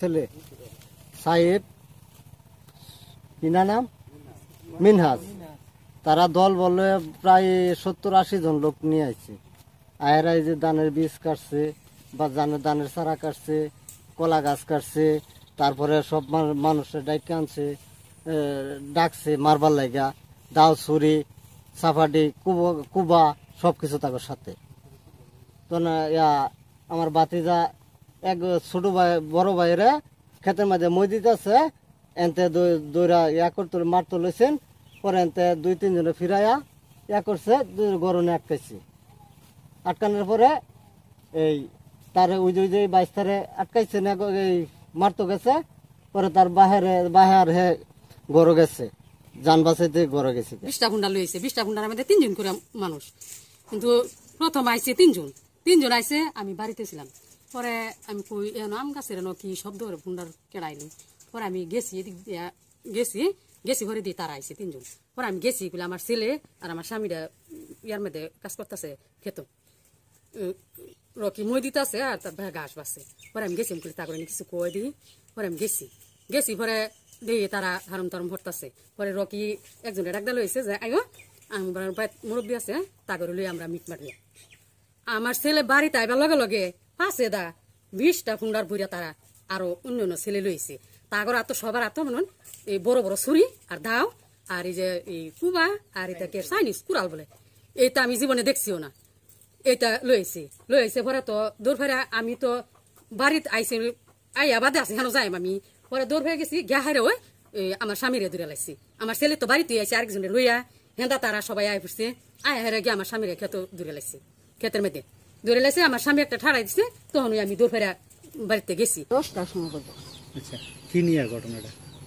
ছেলে সাইদ কিনা নাম মিনহাজ, তারা দল বলে প্রায় 70-80 জন লোক নিয়ে আসছে। আয়েরা এই যে ধানের বীজ কাটছে বা ধানের চারা কাটছে, কলা গাছ কাটছে, তারপরে সব মানুষের ডাইকে আনছে, ডাকছে মারবার লাগা, দাও ছুরি সাফাডি কুবা সব কিছু তাদের সাথে। তো না আমার বাতিজা এক ছোট ভাই বড় ভাইরে ক্ষেতের মাঝে মই দিতেছে, এনতে দৌড়া করতে মারতে লইছেন। পরে এনতে 2-3 জনে ফিরাইয়া করছে, গরমে আটকাইছি। আটকানোর পরে এই তারে ওই যে 22 তারে আটকাইছে না, এই মারতে গেছে। পরে তার বাহার হে গড়ে গেছে, যান বাঁচাইতে গড়ে গেছে। 20টা গুন্ডা লইছে, 20টা গুন্ডার মধ্যে 3 জন করে মানুষ। কিন্তু প্রথম আইছে 3 জন আইছে, আমি বাড়িতে ছিলাম। পরে আমি কই আম গাছের কি শব্দ করে গুন্ডার কেড়াইলি। পরে আমি গেছি, এদিক দিয়া গেছি ঘরে দিয়ে তারা আইছে 3 জন। পরে আমি গেছি বলে আমার ছেলে আর আমার স্বামীরা ইয়ার মধ্যে কাজ করতেছে, খেত রকি মই দিতেছে আর তার ভাই ঘাস বাসছে। পরে আমি গেছি, আমি তা করে কিছু কয়ে দিই। পরে আমি গেছি পরে দিয়ে তারা হারম তারম ভরতেছে। পরে রকি একজনের ডাকদা লইছে যে আইও আমার মুরব্বী আছে, তা করে লই আমরা মিট মারি। আমার ছেলে বাড়িতে আইবার লগে লগে পাশে 20টা ফুন্ডার বইরা তারা আরো অন্য ছেলে লইছে। তাগর আতো সবার আতো মনে এই বড় বড় ছুরি আর দাও আর এই যে এই কুবা আর এটাকে চাইনিজ কুড়াল বলে, এইটা আমি জীবনে দেখছিও না। এইটা লইছে পরে তো দৌড় ফেরা, আমি তো বাড়িতে আইসি আইয়া বাদে আছি হেন যাই আমি। পরে দৌড় ফেরে গেছি, গা হারে ওই আমার স্বামীরে দূরে লাইছি। আমার ছেলে তো বাড়িতে আইসি আরেকজনে লইয়া, হেন্দা তারা সবাই আয় পড়ছে। আয় হারে গিয়ে আমার স্বামীরে খেতে দূরে লাইছি, ক্ষেতের মধ্যে দূরে লাইছে। আমার স্বামী একটা ঠাড়াই দিছে, তখন আমি দৌড় ফেরা বাড়িতে গেছি 10টার সময় বলবো। আচ্ছা, কি নিয়ে ঘটনাটা?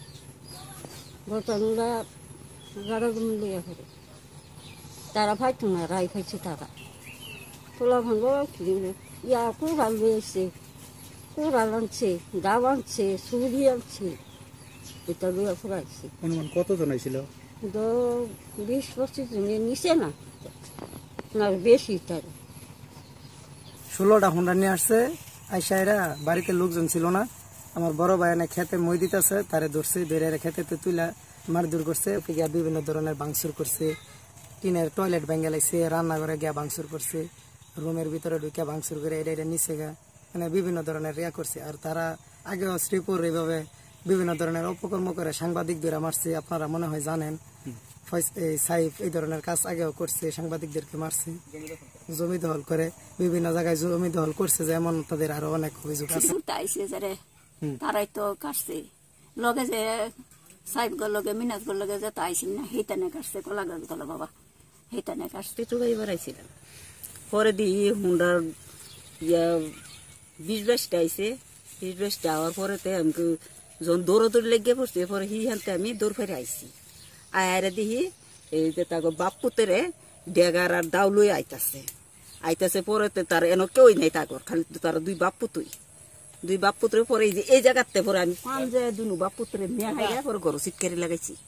ঘটনাটা গাড়া লইয়া করে তারা ফাইতো না, রাই ফাইছে তারা তোলা ভাঙো কুড়াল লইছে, কুড়াল আনছে, দাও আনছে, ছুরি আনছে, এটা লইয়া ফুরাইছে। অনুমান কতজন আইছিল? 20-25 জনের নিচে না, বেশি। তার 16টা হুন্ডা নিয়ে আসছে। আইসাইরা বাড়িতে লোকজন ছিল না, আমার বড় ভাই না খেতে মই দিতেছে, তারে ধরছে, ধরে খেতে তুইলা মারধর করছে। গিয়া বিভিন্ন ধরনের ভাঙচুর করছে, টিনের টয়লেট ভেঙে লাইছে, রান্নাঘরে গিয়া ভাঙচুর করছে, রুমের ভিতরে ঢুকে ভাঙচুর করে এটা নিচে গা মানে বিভিন্ন ধরনের রিয়া করছে। আর তারা আগেও শ্রীপুর এইভাবে বিভিন্ন ধরনের অপকর্ম করে সাংবাদিকদের মারছে, আপনারা মনে হয় জানেন। সাইফ এই ধরনের কাজ আগেও করছে, সাংবাদিকদেরকে মারছে, জমি দখল করে বিভিন্ন জায়গায় জমি দখল করছে, যেমন তাদের আরো অনেক অভিযোগ আছে। তারাই তো কাটছে লগে যে সাইফ গর লগে মিনাজ গর লগে যে আইসি না, হেতানে কাটছে কলা গাছ গলা বাবা, হেতানে কাটছে। চুগাই বেড়াইছিলাম, পরে দিই হুন্ডার 20-22টা আইসে। 20-22টা হওয়ার পরেতে আমি যখন দৌড়াদৌড়ি লেগে পড়ছি, পরে হানতে আমি দৌড় ফেরে আইসি। আয়ারে দিহি এই যে তাকে বাপ পুতেরে ডেগার আর দাও লই আইতাছে পরেতে তার এন কেউই নাই, তাগর খালি তার দুই বাপ পুত্রে পরে এই জায়গাতে পরে আমি পাঞ্জে দুনু বাপ পুত্রে মেয়ে খাইয়া পরে ঘর সিটকারি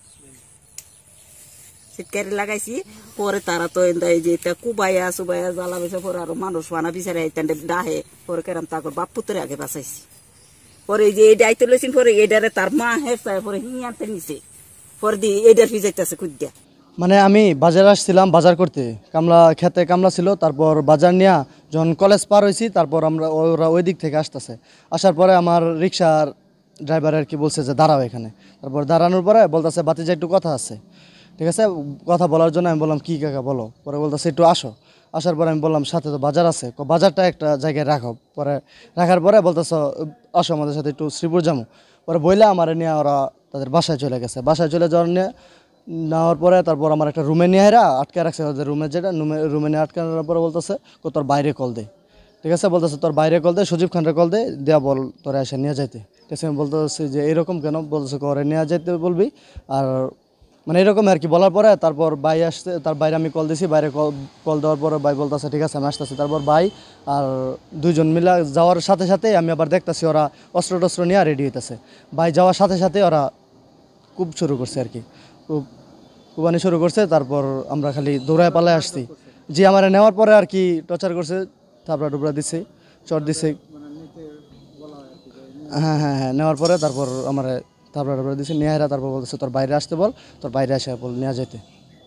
লাগাইছি। পরে তারা তো এই যে কুবাইয়া সুবাইয়া জ্বালা বেছে পরে আরো মানুষ বানা বিচারে ডাহে পরে কেরাম তাগর বাপ পুত্রে আগে বাঁচাইছি। পরে এই যে এই দায়িত্ব লইছি, পরে এটারে তার মা হেসায় পরে আনতে নিছে, পরে দিয়ে এটার ফিজাইতেছে কুদ্যা। মানে আমি বাজারে আসছিলাম বাজার করতে, খেতে কামলা ছিল। তারপর বাজার নিয়ে যখন কলেজ পার হয়েছি, তারপর ওরা ওই দিক থেকে আসার পরে আমার রিক্সার ড্রাইভার আর কি বলছে যে দাঁড়াও এখানে। তারপর দাঁড়ানোর পরে বলতেছে বাতিজা একটু কথা আছে, ঠিক আছে। কথা বলার জন্য আমি বললাম কি কাকা বলো। পরে বলতেছে একটু আসার পরে আমি বললাম সাথে তো বাজার আছে, বাজারটা একটা জায়গায় রাখো। পরে রাখার পরে বলতেছ আসো আমাদের সাথে একটু শ্রীপুর যাবো। পরে বইলে আমার নিয়ে ওরা তাদের বাসায় চলে গেছে। বাসায় চলে যাওয়ার নেওয়ার পরে তারপর আমার একটা রুমে নিয়ে আটকে রাখছে, ওদের রুমের যেটা রুমে নিয়ে আটকানোর পরে বলতেছে তোর বাইরে কল দে, ঠিক আছে। বলতেছে তোর বাইরে কল দে, সজীব খানরে কল দে, দেয়া বল তোরা এসে নিয়ে যাইতে, ঠিক আছে। আমি বলতেছি যে এরকম কেন, বলতেছে করে নিয়ে যাইতে বলবি। আর মানে এরকম আর কি বলার পরে তারপর ভাই আসছে, তার বাইরে আমি কল দিছি, বাইরে কল দেওয়ার পরে ভাই বলতেছে ঠিক আছে আমি আসতেছি। তারপর ভাই আর দুইজন মিলে যাওয়ার সাথে সাথে আমি আবার দেখতেছি ওরা অস্ত্র টস্ত্র নিয়ে রেডি হইতেছে। ভাই যাওয়ার সাথে সাথে ওরা খুব শুরু করছে আর কি, কুবানি শুরু করছে। তারপর আমরা খালি দৌড়ায় পালায় আসছি। যে আমার নেওয়ার পরে আর কি টর্চার করছে, থাপড়া টুপড়া দিছে, চট দিছে। হ্যাঁ হ্যাঁ হ্যাঁ, নেওয়ার পরে তারপর আমার তারপর দিছে নিয়ে তারপর বলতেছে তোর বাইরে আসতে বল, তোর বাইরে আসে বল নিয়ে যেতে।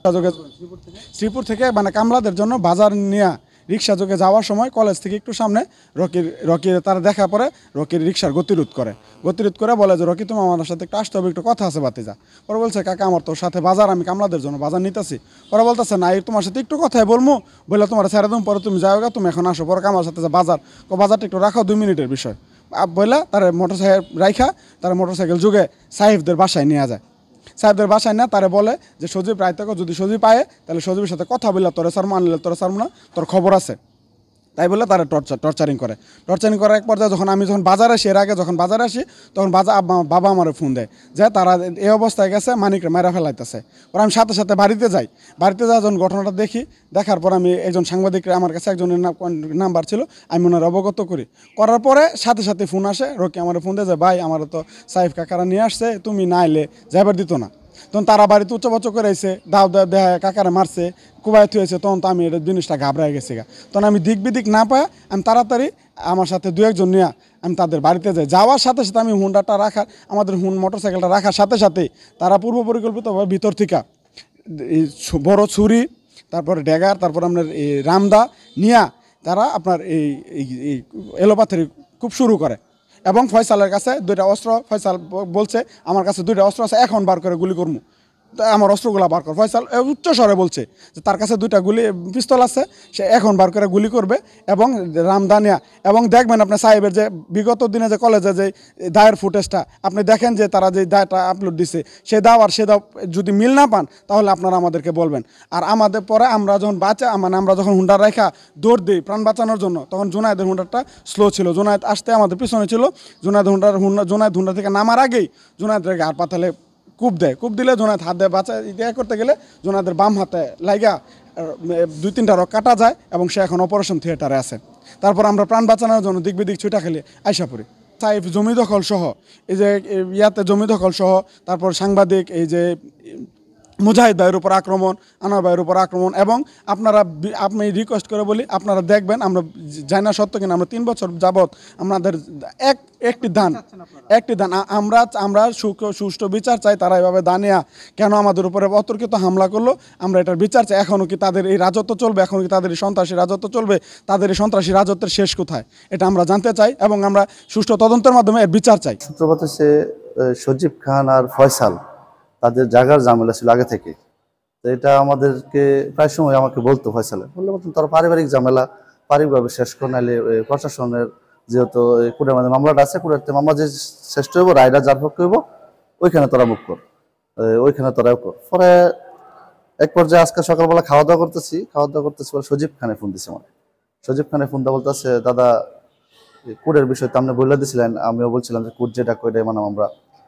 শ্রীপুর থেকে মানে কামলাদের জন্য বাজার নিয়ে রিক্সা যোগে যাওয়ার সময় কলেজ থেকে একটু সামনে রকির তারা দেখা পরে রকির রিক্সার গতিরোধ করে বলে যে রকি তুমি আমার সাথে একটু আসতে হবে, একটু কথা আছে বাতিজা। পরে বলছে কাকা আমার তোর সাথে বাজার, আমি কামলাদের জন্য বাজার নিতেছি। পরে বলতেছে না এই তোমার সাথে একটু কথাই বলবো, বলে তোমার ছেড়ে দেবো, পরে তুমি যাও, তুমি এখন আসো। পরে আমার সাথে যে বাজারটা একটু রাখো 2 মিনিটের বিষয় বললা তার মোটরসাইকেল রাইখা তার মোটরসাইকেল যুগে সাহেবদের বাসায় নিয়ে যায়। সাহেবদের বাসায় না তারা বলে যে সজীব রায়তে যদি সজীব পায় তাহলে সজীবের সাথে কথা বললে তোরা সারমো, আনলে তোরা সারমো না, তোর খবর আছে। তাই বলে তারা টর্চারিং করার এক পর্যায়ে আমি যখন বাজারে আসি, এর আগে যখন বাজারে আসি তখন বাবা আমার ফোন দেয় যে তারা এই অবস্থায় গেছে, মানিকরে মেরা ফেলাইতেছে। পরে আমি সাথে সাথে বাড়িতে যাই যখন ঘটনাটা দেখার পর আমি একজন সাংবাদিকের আমার কাছে একজনের নাম্বার ছিল, আমি ওনার অবগত করার পরে সাথে সাথে ফোন আসে, রকি আমার ফোন দেয় যে ভাই আমার তো সাইফ কাকারা নিয়ে আসছে, তুমি না এলে যাইবার দিত না। তখন তারা বাড়িতে উচ্চবাচ্চ করে আইসে, দাও দেহ কাকারে মারছে, কুবাইতে হয়েছে। তখন তো আমি এটা জিনিসটা ঘাবড়ায় গেছি গা। তখন আমি দিক বিদিক না পাই, আমি তাড়াতাড়ি আমার সাথে 2-1 জন নিয়ে আমি তাদের বাড়িতে যাই। যাওয়ার সাথে সাথে আমি হুন্ডাটা রাখার আমাদের মোটরসাইকেলটা রাখার সাথে সাথেই তারা পূর্ব পরিকল্পিতভাবে ভিতর থেকে এই বড় ছুরি, তারপরে ড্যাগার, তারপর আপনার এই রামদা নিয়ে তারা আপনার এই এলোপাথারি খুব শুরু করে। এবং ফয়সালের কাছে 2টা অস্ত্র, ফয়সাল বলছে আমার কাছে 2টা অস্ত্র আছে, এখন বার করে গুলি করবো, আমার অস্ত্রগুলা বার কর। ফয়সাল উচ্চ স্বরে বলছে যে তার কাছে 2টা পিস্তল আছে, সে এখন বার করে গুলি করবে এবং রামদানিয়া। এবং দেখবেন আপনার সাহেবের যে বিগত দিনে যে কলেজে যে দায়ের ফুটেজটা আপনি দেখেন যে তারা যে দায়টা আপলোড দিছে, সে দাও যদি মিল না পান তাহলে আপনারা আমাদেরকে বলবেন। আর আমাদের পরে আমরা যখন হুন্ডার রেখা দৌড় দিই প্রাণ বাঁচানোর জন্য, তখন জুনায়েদের হুন্ডারটা স্লো ছিল, জুনায়েদ আসতে আমাদের পিছনে ছিল। জুনায়েদ হুন্ডা থেকে নামার আগেই জুনায়েদের আর পাতালে কূপ দিলে জোনায়েদ হাত দিয়ে বাঁচা করতে গেলে জোনায়েদের বাম হাতে লাগা 2-3টা রক কাটা যায় এবং সে এখন অপারেশন থিয়েটারে আছে। তারপর আমরা প্রাণ বাঁচানোর জন্য দিক বিদিক ছুটা খেলে আইসা পড়ি। সাইফ জমি দখল সহ এই যে জমি দখল সহ, তারপর সাংবাদিক এই যে মুজাহিদ ভাইয়ের উপর আক্রমণ, আনোয়ার ভাইয়ের উপর আক্রমণ। এবং আমি রিকোয়েস্ট করে বলি, আপনারা দেখবেন, আমরা জানি না সত্য কিনা, আমরা 3 বছর যাবৎ আমাদের একটি দান আমরা সুষ্ঠু বিচার চাই। তারা এভাবে দানিয়া কেন আমাদের উপরে অতর্কিত হামলা করলো, আমরা এটার বিচার চাই। এখনও কি তাদের এই রাজত্ব চলবে? এখনও কি তাদের এই সন্ত্রাসী রাজত্ব চলবে? তাদের এই সন্ত্রাসী রাজত্বের শেষ কোথায়, এটা আমরা জানতে চাই এবং আমরা সুষ্ঠু তদন্তের মাধ্যমে এর বিচার চাই। সূত্রপাত সে সজীব খান আর ফয়সাল তাদের জায়গার ঝামেলা ছিল আগে থেকে। তো এটা আমাদেরকে প্রায় সময় আমাকে বলতো ফয়সালে, বলতাম তারা পারিবারিক ঝামেলা পারিবারিকভাবে শেষ করে, নাহলে প্রশাসনের যেহেতু কোর্টের মধ্যে মামলাটা আছে, কোর্টের মামলা যে শ্রেষ্ঠ হইব, রায়টা যার পক্ষে হইব, ওইখানে তোরা মুখ কর, ওইখানে তোরাও কর। পরে এক পর্যায়ে আজকে সকালবেলা খাওয়া দাওয়া করতেছি বলে সজীব খানে ফোন দিছে আমার। সজীব খানে ফোন দেওয়া বলতেছে, দাদা কোর্টের বিষয় তো আপনি বলে দিছিলেন, আমিও বলছিলাম যে কোর্ট যেটা কইটাই মানাম আমরা।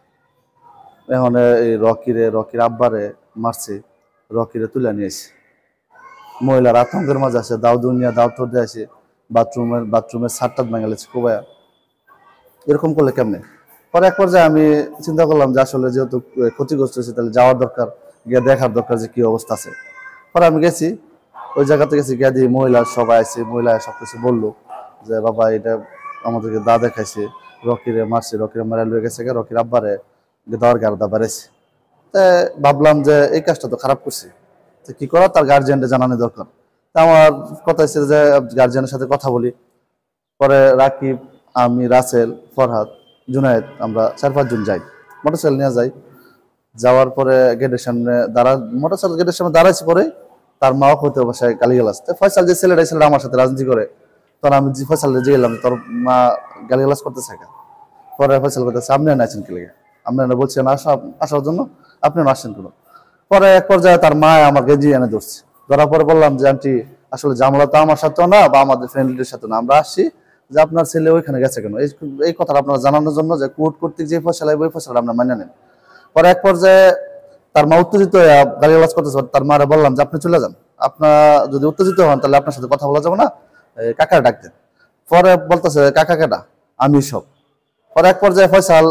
এখন এই রকির আব্বারে মারছে, রকিরে তুলে নিয়েছে, মহিলার আতঙ্কের মাঝে আছে, দাও দুনিয়া দাও তোর দিয়ে আসে, বাথরুমের ছাদটা ভেঙে গেছে কোবায়া, এরকম করলে কেমনে? পরে এক পর্যায়ে আমি চিন্তা করলাম যে আসলে যেহেতু ক্ষতিগ্রস্ত হয়েছে তাহলে যাওয়ার দরকার, গিয়ে দেখার দরকার যে কি অবস্থা আছে। পরে আমি গেছি, ওই জায়গাতে গেছি, গিয়ে দিয়ে মহিলার সবাই আছে, মহিলা সবকিছু বললো যে বাবা এটা আমাদেরকে দা দেখাইছে, রকিরে মারছে, রকিরে মারা লয়ে গেছে, রকির আব্বারে দেওয়ার গারদা বাড়াইছে। ভাবলাম যে এই কাজটা তো খারাপ করছি, তো কি করা, তার গার্জিয়ানকে জানানো দরকার। তা আমার কথা হচ্ছে যে গার্জিয়ানের সাথে কথা বলি। পরে রাকিব, আমি, রাসেল, ফরহাদ, জুনায়েদ, আমরা 4-5 জন যাই, মোটরসাইকেল নিয়ে যাই। যাওয়ার পরে গেটের সামনে মোটরসাইকেল গেটের সামনে দাঁড়াইছি। পরে তার মাও হইতে বাসায় গালিগালাজ। ফয়সাল যে ছেলেটা আমার সাথে রাজনীতি করে, তখন আমি ফয়সাল যে গেলাম, তোর মা গালিগালাজ করতেছে। পরে ফয়সাল করতেছে, আপনি নাইছেন কি লেগে, আপনারা বলছেন আসার জন্য, আপনি আসছেন কেন? পরে এক পর্যায়ে তার মা আমার গেঞ্জি এনে ধরছে, ধরার পরে বললাম যে আন্টি আসলে ঝামেলা তো আমার সাথেও না বা আমাদের ফ্যামিলির সাথে না, আমরা আসছি যে আপনার ছেলে ওইখানে গেছে কেন, এই কথাটা আপনারা জানানোর জন্য যে কোর্ট কর্তৃক যে ফয়সালা ওই ফয়সালা আমরা মানিয়ে নেন। পরে এক পর্যায়ে তার মা উত্তেজিত হয়ে গালিগালাজ করতেছে। তার মারে বললাম যে আপনি চলে যান, আপনার যদি উত্তেজিত হন তাহলে আপনার সাথে কথা বলা যাবে না, কাকা ডাক দেন। পরে বলতেছে কাকা কেডা, আমি সব। পরে এক পর্যায়ে ফয়সাল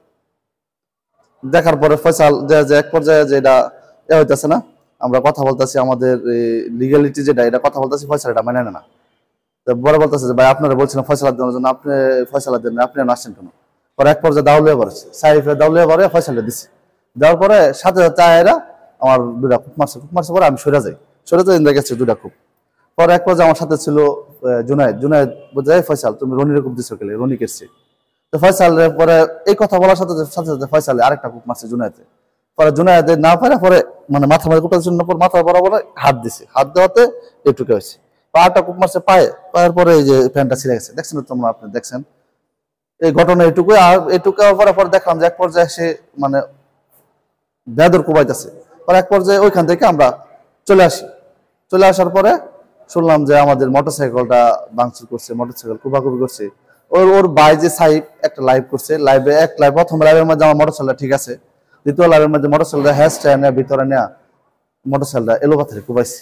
দেখার পরে ফয়সাল যে এক পর্যায়ে যেটা হইতেছে না, আমরা কথা বলতেছি আমাদের লিগ্যালিটি যেটা এটা কথা বলতেছি, ফয়সাল এটা মানে না। বড় বলতেছে যে ভাই আপনারা বলছিলেন ফয়সালা দেওয়ার জন্য, আপনি ফয়সালা দেন, আপনি আসছেন কেন? পরে এক পর্যায়ে দাউলিয়া পড়েছে, সাইফে দাউলিয়া পরে ফয়সালে দিছে, দেওয়ার পরে সাথে সাথে আয়েরা আমার 2টা কূপ মারছে পরে আমি সরে যাই গেছে 2টা কূপ। পরে এক পর্যায়ে আমার সাথে ছিল জুনায়েদ বোঝায় ফয়সাল তুমি রনির কূপ দিছো কেলে, রনি কেটছে। তো ফয়সালের পরে এই কথা বলার সাথে সাথে ফয়সালে আরেকটা কূপ মারছে জুনায়েদে। পরে জুনায়েদে না পারে পরে মানে মাথা মাথা কূপটার জন্য মাথা বরাবর হাত দিছে, হাত দেওয়াতে এটুকু হয়েছে। আরেকটা কূপ মারছে পায়ের পরে এই যে প্যান্টটা ছিঁড়ে গেছে, দেখছেন তোমরা, আপনি দেখছেন এই ঘটনা এটুকু। আর এটুকু পরে দেখলাম যে এক পর্যায়ে সে মানে বেদর কুবাইতেছে। পরে এক পর্যায়ে ওইখান থেকে আমরা চলে আসার পরে শুনলাম যে আমাদের মোটরসাইকেলটা ভাঙচুর করছে, মোটরসাইকেল কুবাকুবি করছে। ওর ভাই যে সাইব একটা লাইভ করছে, প্রথম লাইভের মধ্যে আমার মোটরসাইকেলটা ঠিক আছে, দ্বিতীয় লাইভের মধ্যে মোটরসাইকেলটা হ্যাশটা নেওয়া ভিতরে নেওয়া মোটরসাইকেলটা এলোপাথারে কুবাইছে।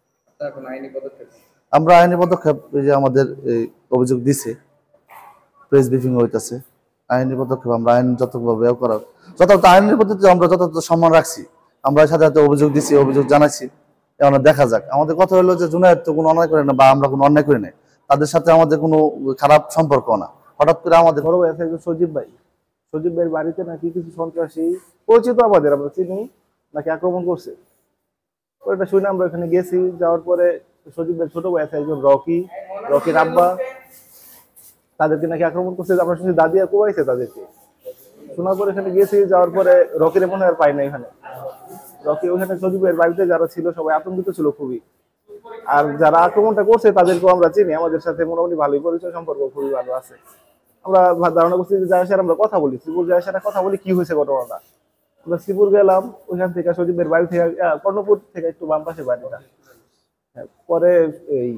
আমরা আইনি পদক্ষেপ যে আমাদের অভিযোগ দিছে, প্রেস ব্রিফিং হইতেছে, আইনি পদক্ষেপ আমরা আইন যতভাবে করার যথাযথ আইনের পদ্ধতি আমরা যথাযথ সম্মান রাখছি। আমরা সাথে সাথে অভিযোগ দিছি, অভিযোগ জানাইছি, এখন দেখা যাক। আমাদের কথা হলো যে জুনায়েদ তো কোনো অন্যায় করে না বা আমরা কোনো অন্যায় করি নাই, তাদের সাথে আমাদের কোনো খারাপ সম্পর্ক না। হঠাৎ করে আমাদের বড় ভাই আছে সজীব ভাইয়ের বাড়িতে নাকি কিছু সন্ত্রাসী পরিচিত আমাদের আমরা চিনি নাকি আক্রমণ করছে। ওইটা শুনে আমরা ওখানে গেছি, যাওয়ার পরে সজীব ভাইয়ের ছোট ভাই আছে একজন রকির আব্বা, তাদেরকে নাকি আক্রমণ করছে। আমরা শুনছি দাদি আর কোবাইছে তাদেরকে। শোনার পরে এখানে গেছি, যাওয়ার পরে রকির মনে হয় আর পাই না এখানে। রকি ওখানে সজীবের বাড়িতে যারা ছিল সবাই আতঙ্কিত ছিল খুবই। আর যারা আক্রমণটা করছে তাদেরকেও আমরা চিনি, আমাদের সাথে মোটামুটি ভালোই পরিচয়, সম্পর্ক খুবই ভালো আছে। আমরা ধারণা করছি যে জায়সার আমরা কথা বলি, শ্রীপুর জায়সার কথা বলি কি হয়েছে ঘটনাটা। আমরা শ্রীপুর গেলাম, ওইখান থেকে সজীবের বাড়ি থেকে কর্ণপুর থেকে একটু বাম পাশে বাড়িটা। পরে এই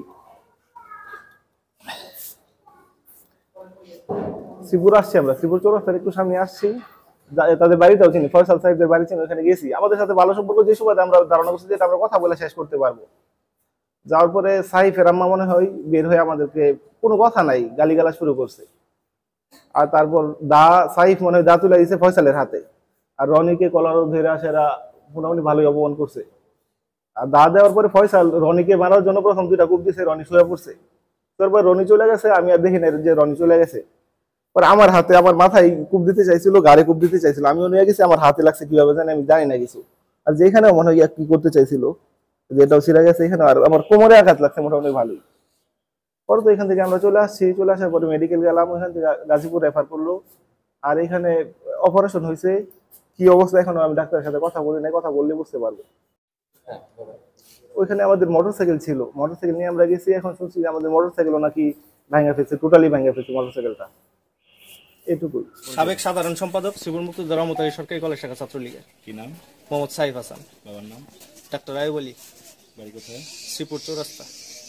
শ্রীপুর আসছি, আমরা শ্রীপুর চৌরাস্তার একটু সামনে আসছি, তাদের বাড়িটাও চিনি, ফয়সাল সাহেবদের বাড়ি চিনি, ওখানে গেছি। আমাদের সাথে ভালো সম্পর্ক যে সুবাদে আমরা ধারণা করছি যে আমরা কথা বলে শেষ করতে পারবো। যাওয়ার পরে সাইফের আম্মা মনে হয় বের হয়ে আমাদেরকে কোনো কথা নাই গালিগালা শুরু করছে। আর তারপর সাইফ মনে হয় দা তুলে দিয়েছে ফয়সালের হাতে, আর রনিকে কলার ধরে সেরা মোটামুটি ভালোই অপমান করছে। আর দা দেওয়ার পরে ফয়সাল রনিকে মারার জন্য প্রথম 2টা কূপ দিয়েছে, রনি শুয়ে পড়ছে। তারপর রনি চলে গেছে, আমি আর দেখি না যে রনি চলে গেছে। পরে আমার হাতে, আমার মাথায় কূপ দিতে চাইছিল, গাড়ি কূপ দিতে চাইছিল, আমিও নিয়ে গেছি, আমার হাতে লাগছে কিভাবে জানি, আমি জানি না কিছু। আর যেখানেও মনে হয় কি করতে চাইছিল, যেটাও ছিঁড়ে গেছে এখানে, আর আমার কোমরে আঘাত লাগছে মোটামুটি ভালোই। পরে তো এখান থেকে আমরা চলে আসার পরে মেডিকেল গেলাম, ওইখান থেকে গাজীপুর রেফার করলো। আর এখানে অপারেশন হয়েছে, কি অবস্থা এখনো আমি ডাক্তারের সাথে কথা বলি নাই, কথা বললে বুঝতে পারবো। ওইখানে আমাদের মোটরসাইকেল ছিল, মোটরসাইকেল নিয়ে আমরা গেছি। এখন শুনছি যে আমাদের মোটরসাইকেলও নাকি ভাঙা ফেলছে, টোটালি ভাঙা ফেলছে মোটরসাইকেলটা। এটুকুই। সাবেক সাধারণ সম্পাদক শ্রীপুর মুক্তিযোদ্ধা রহমতআলী সরকারি কলেজ শাখা ছাত্রলীগের। কি নাম? মোহাম্মদ সাইফ হাসান। বাবার নাম? ডাক্তার আয়ুব আলী। বাড়ি কোথায়? শ্রীপুর চৌরাস্তা।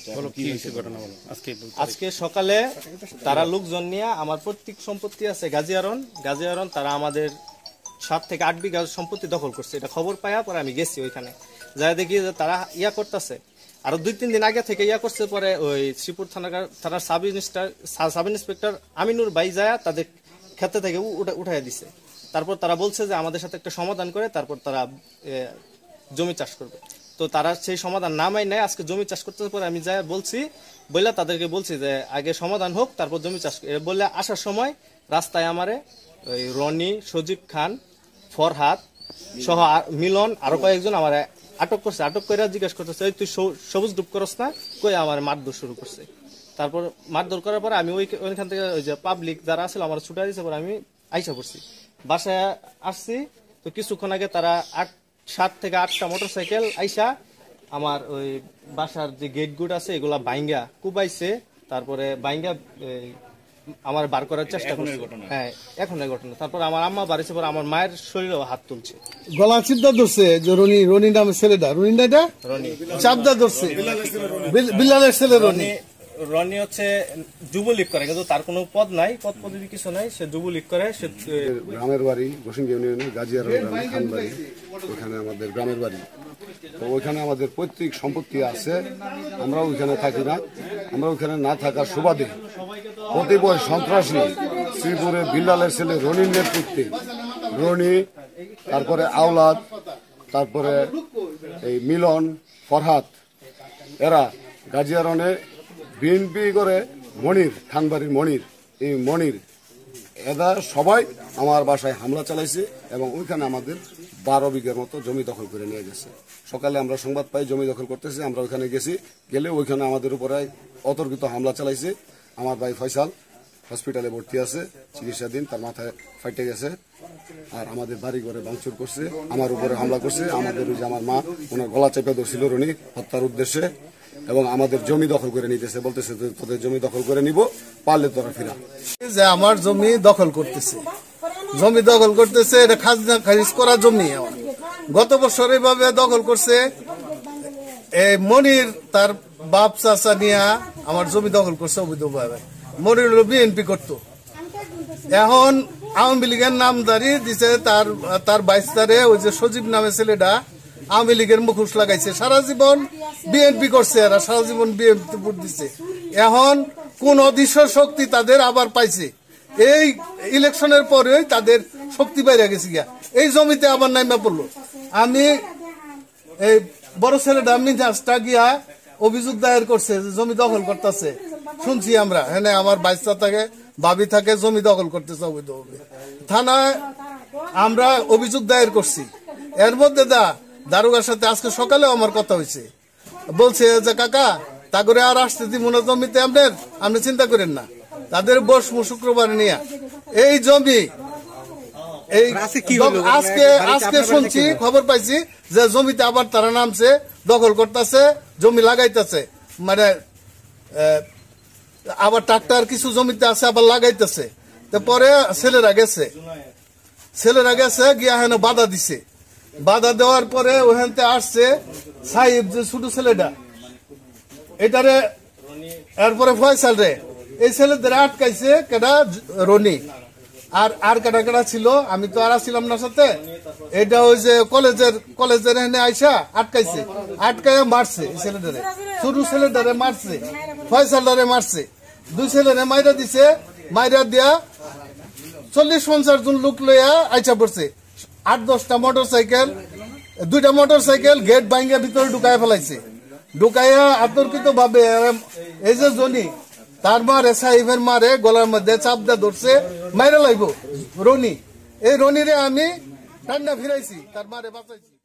আজকে সকালে তারা লোকজন নিয়ে আমার পৈতৃক সম্পত্তি আছে গাজিয়ারন, তারা আমাদের 7 থেকে 8 বিঘা সম্পত্তি দখল করছে। এটা খবর পাইয়া পরে আমি গেছি ওইখানে, যাই দেখি যে তারা করতেছে। আরো 2-3 দিন আগে থেকে করছে। পরে ওই শ্রীপুর থানার সাব ইন্সপেক্টর আমিনুর ভাই যায় তাদের ক্ষেত্রে থেকে উঠাই দিছে। তারপর তারা বলছে যে আমাদের সাথে একটা সমাধান করে তারপর তারা জমি চাষ করবে। তো তারা সেই সমাধান নামাই নেয়, আজকে জমি চাষ করতে পরে আমি যাই বললা তাদেরকে বলছি যে আগে সমাধান হোক তারপর জমি চাষ বললে। আসার সময় রাস্তায় আমারে ওই রনি, সজীব খান, ফরহাদ সহ মিলন আরো কয়েকজন আমার আটক করছে। আটক করে জিজ্ঞেস করতেছে তুই সবুজ ডুব করস না, কই আমার মারধর শুরু করছে। তারপর মারধর করার পরে আমি ওইখান থেকে ওই যে পাবলিক যারা আছিল আমার ছুটা দিয়েছে, পরে আমি আইসা পড়ছি, বাসায় আসছি। তো কিছুক্ষণ আগে তারা 7 থেকে 8টা মোটরসাইকেল আইসা আমার ওই বাসার যে গেট গুড আছে এগুলা বাইঙ্গা কুবাইছে। তারপরে বাইঙ্গা আমার বার করার চেষ্টা করছে। হ্যাঁ, এখন এই ঘটনা। তারপর আমার আম্মা বাড়িছে, পরে আমার মায়ের শরীরেও হাত তুলছে, গলা চিন্তা ধরছে। যে রনি নামে ছেলেটা, রনি চাপদা ধরছে, বিলালের ছেলে রনি হচ্ছে যুবলীগ করে, কিন্তু তার কোনো পদ নাই, পদ পদবি কিছু নাই, সে যুবলীগ করে। সে গ্রামের বাড়ি বসিঙ্গা ইউনিয়নের গাজিয়ারন গ্রামে খানবাড়ি, ওখানে আমাদের গ্রামের বাড়ি। তো ওইখানে আমাদের পৈতৃক সম্পত্তি আছে, আমরা ওইখানে থাকি না। আমরা ওইখানে না থাকার সুবাদে কতিপয় সন্ত্রাসী শ্রীপুরে বিল্লালের ছেলে রনির নেতৃত্বে, রনি, তারপরে আওলাদ, তারপরে এই মিলন, ফরহাদ, এরা গাজিয়ারনে বিএনপি করে মনির, খানবাড়ির মনির, এই মনির এরা সবাই আমার বাসায় হামলা চালাইছে এবং ওইখানে আমাদের 12 বিঘার মতো জমি দখল করে নিয়ে গেছে। সকালে আমরা সংবাদ পাই জমি দখল করতেছে, আমরা ওইখানে গেছি, গেলে ওইখানে আমাদের উপরে অতর্কিত হামলা চালাইছে। আমার ভাই ফয়সাল হসপিটালে ভর্তি আছে, চিকিৎসাধীন, তার মাথায় ফাইটে গেছে। আর আমাদের বাড়ি ঘরে ভাঙচুর করছে, আমার উপরে হামলা করছে। আমাদের ওই যে আমার মা, ওনার গলা চেপে ধরছিল রনি হত্যার উদ্দেশ্যে, এবং আমাদের জমি দখল করে নিতেছে, বলতেছে তোদের জমি দখল করে নিব, পারলে তোরা ফিরা। যে আমার জমি দখল করতেছে, এটা খাজনা খারিজ করা জমি। আমার গত বছর এইভাবে দখল করছে, এই মনির তার বাপ চাচা নিয়ে আমার জমি দখল করছে অবৈধভাবে। মনির হলো বিএনপি করতো, এখন আওয়ামী লীগের নামদারি দিছে। তার 22 তারে ওই যে সজীব নামে ছেলেটা আওয়ামী লীগের মুখোশ লাগাইছে, সারা জীবন বিএনপি করছে, এরা সারা জীবন বিএনপি ভোট দিচ্ছে। এখন কোন অদৃশ্য শক্তি তাদের আবার পাইছে, এই ইলেকশনের পরে তাদের শক্তি বাইরে গেছে গিয়া, এই জমিতে আবার নাইমা পড়লো। আমি এই বড় ছেলেটা মিনহাজটা গিয়া অভিযোগ দায়ের করছে যে জমি দখল করতেছে, শুনছি আমরা। হ্যাঁ, আমার বাইশটা থাকে, ভাবি থাকে, জমি দখল করতেছে অবৈধভাবে। থানায় আমরা অভিযোগ দায়ের করছি। এর মধ্যে দারোগার সাথে আজকে সকালেও আমার কথা হয়েছে, বলছে যে কাকা তা করে আর আসতে দিব না জমিতে, আপনি চিন্তা করেন না, তাদের বসবো শুক্রবার নিয়ে এই জমি। এই আজকে শুনছি, খবর পাইছি যে জমিতে আবার তারা নামছে, দখল করতেছে, জমি লাগাইতেছে, মানে আবার ট্রাক্টর কিছু জমিতে আছে আবার লাগাইতেছে। পরে ছেলেরা গেছে গিয়া হেন বাধা দিছে, বাধা দেওয়ার পরে ওখানতে আসছে সাহিব, যে ছোট ছেলেটা, এটারে এরপরে ফয়সাল রে, এই ছেলেদের আটকাইছে কেডা, রনি। আর কেডা কেডা ছিল, আমি তো আর ছিলাম না সাথে। এটা ওই যে কলেজের এখানে আইসা আটকাইছে, আটকাইয়া মারছে ছেলেটারে, ছোট ছেলেটারে মারছে, ফয়সালটারে মারছে, 2 ছেলেরে মাইরা দিছে। মাইরা দিয়া 40-50 জন লোক লইয়া আইসা পড়ছে, 8-10টা মোটরসাইকেল, 2টা মোটরসাইকেল গেট ভাঙ্গা ভিতরে ঢুকাইয়া ফেলাইছে। ঢুকাইয়া আতর্কিত ভাবে এই যে জনি তার মারে, সাহিবের মারে গলার মধ্যে চাপ দিয়ে ধরছে, মাইরা লাগবো রনি। এই রনিরে আমি টান্না ফিরাইছি, তার মারে বাঁচাইছি।